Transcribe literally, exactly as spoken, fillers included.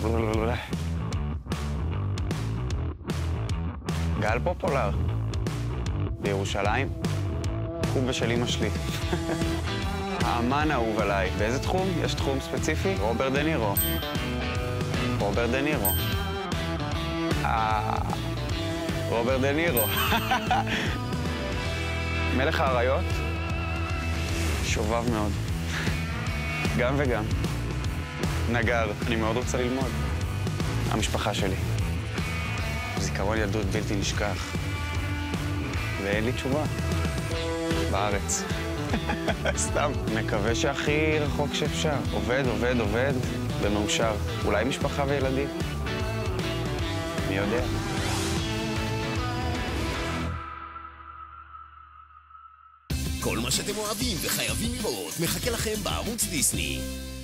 גל פופולר. בירושלים. קובה של אמא שלי. האמן האהוב עליי. באיזה תחום? יש תחום ספציפי? רוברט דה נירו. רוברט דה נירו. אה... רוברט דה נירו. מלך האריות? שובב מאוד. גם וגם. נגר. אני מאוד רוצה ללמוד. המשפחה שלי. זיכרון ילדות בלתי נשכח. ואין לי תשובה. בארץ. סתם. מקווה שהכי רחוק שאפשר. עובד, עובד, עובד, ומאושר. אולי משפחה וילדים. מי יודע? כל מה שאתם אוהבים וחייבים לראות מחכה לכם בערוץ דיסני.